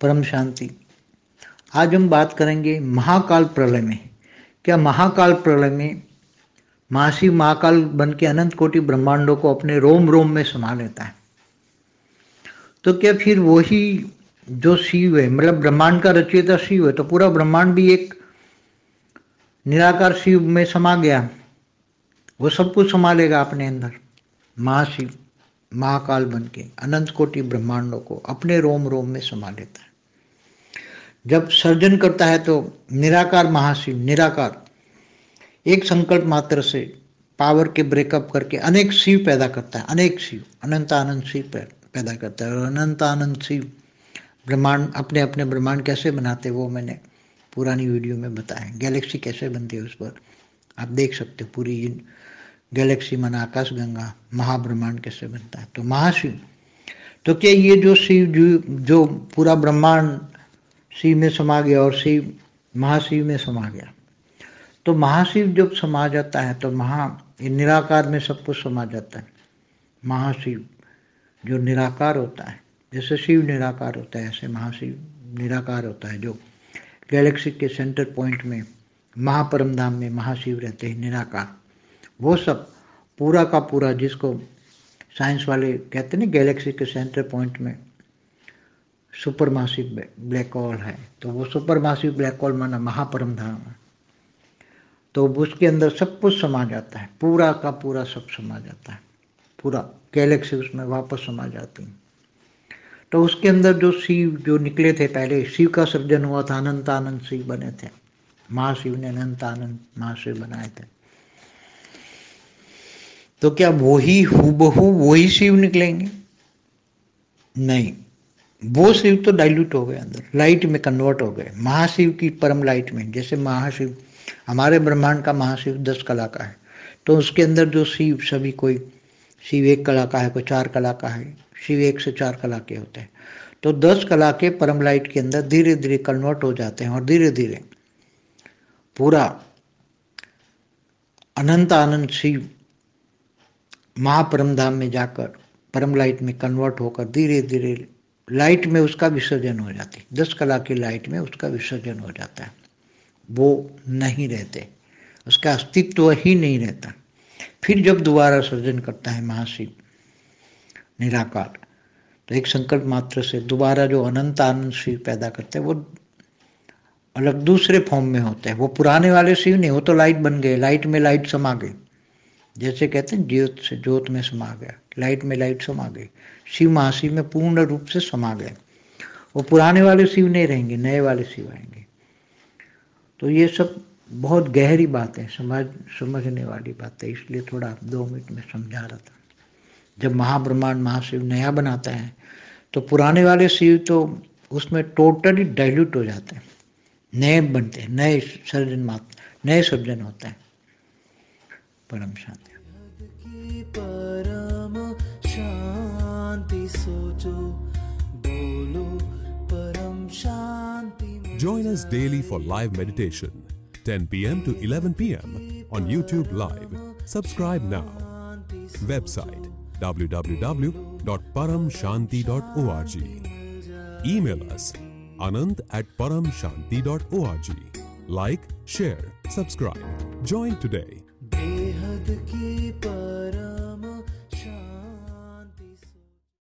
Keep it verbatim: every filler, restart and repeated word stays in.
परम शांति। आज हम बात करेंगे महाकाल प्रलय में। क्या महाकाल प्रलय में महाशिव महाकाल बन के अनंत कोटि ब्रह्मांडों को अपने रोम रोम में समा लेता है? तो क्या फिर वही जो शिव है, मतलब ब्रह्मांड का रचयिता शिव है, तो पूरा ब्रह्मांड भी एक निराकार शिव में समा गया, वो सब कुछ समा लेगा अपने अंदर। महाशिव महाकाल बन के अनंत कोटि ब्रह्मांडों को अपने रोम रोम में समा लेता है। जब सर्जन करता है तो निराकार महाशिव, निराकार एक संकल्प मात्र से पावर के ब्रेकअप करके अनेक शिव पैदा करता है। अनेक शिव, अनंत आनंद शिव पैदा करता है। और अनंत आनंद शिव ब्रह्मांड अपने अपने ब्रह्मांड कैसे बनाते वो मैंने पुरानी वीडियो में बताया। गैलेक्सी कैसे बनती है उस पर आप देख सकते हो। पूरी गैलेक्सी मन आकाश गंगा महाब्रह्मांड कैसे बनता है। तो महाशिव, तो क्या ये जो शिव जो, जो पूरा ब्रह्मांड शिव में समा गया और शिव महाशिव में समा गया, तो महाशिव जब समा जाता है तो महा निराकार में सब कुछ समा जाता है। महाशिव जो निराकार होता है, जैसे शिव निराकार होता है ऐसे महाशिव निराकार होता है, जो गैलेक्सी के सेंटर पॉइंट में महापरम धाम में महाशिव रहते हैं निराकार। वो सब पूरा का पूरा, जिसको साइंस वाले कहते हैं ना गैलेक्सी के सेंटर पॉइंट में सुपर मासिव ब्लैक होल है, तो वो सुपर मासिव ब्लैक होल माना महापरम धाम है। तो उसके अंदर सब कुछ समा जाता है, पूरा का पूरा सब समा जाता है, पूरा गैलेक्सी उसमें वापस समा जाती है। तो उसके अंदर जो शिव जो निकले थे, पहले शिव का सृजन हुआ था, अनंत आनंद शिव बने थे। महाशिव ने अनंत आनंद महाशिव बनाए थे। तो क्या वही हूबहू वही शिव निकलेंगे? नहीं, वो शिव तो डाइल्यूट हो गए, अंदर लाइट में कन्वर्ट हो गए, महाशिव की परम लाइट में। जैसे महाशिव, हमारे ब्रह्मांड का महाशिव दस कला का है, तो उसके अंदर जो शिव सभी, कोई शिव एक कला का है, कोई चार कला का है, शिव एक से चार कला के होते हैं। तो दस कला के परम लाइट के अंदर धीरे धीरे कन्वर्ट हो जाते हैं और धीरे धीरे पूरा अनंत आनंद शिव महापरम धाम में जाकर परम लाइट में कन्वर्ट होकर धीरे धीरे लाइट में उसका विसर्जन हो जाती है। दस कला की लाइट में उसका विसर्जन हो जाता है, वो नहीं रहते, उसका अस्तित्व ही नहीं रहता। फिर जब दोबारा सर्जन करता है महाशिव निराकार, तो एक संकल्प मात्र से दोबारा जो अनंत आनंद शिव पैदा करते हैं, वो अलग दूसरे फॉर्म में होते हैं। वो पुराने वाले शिव नहीं, वो तो लाइट बन गए, लाइट में लाइट समा गई। जैसे कहते हैं ज्योत से ज्योत में समा गया, लाइट में लाइट समा गई। शिव महाशिव में पूर्ण रूप से समा गए। वो पुराने वाले शिव नहीं रहेंगे, नए वाले शिव आएंगे। तो ये सब बहुत गहरी बात है, समझ समझने वाली बात है, इसलिए थोड़ा दो मिनट में समझा रहा था। जब महाब्रह्मांड महाशिव नया बनाता है, तो पुराने वाले शिव तो उसमें टोटली डाइल्यूट हो जाते हैं, नए बनते हैं, नए सर्जन मात्र नए सर्जन होते हैं। परम शांति। परम शांति सोचो, बोलो परम शांति। Join us daily for live meditation, ten p m to eleven p m on YouTube Live. Subscribe now. Website w w w dot param shanti dot org. Email us anant at param shanti dot org. Like, share, subscribe. Join today. बेहद की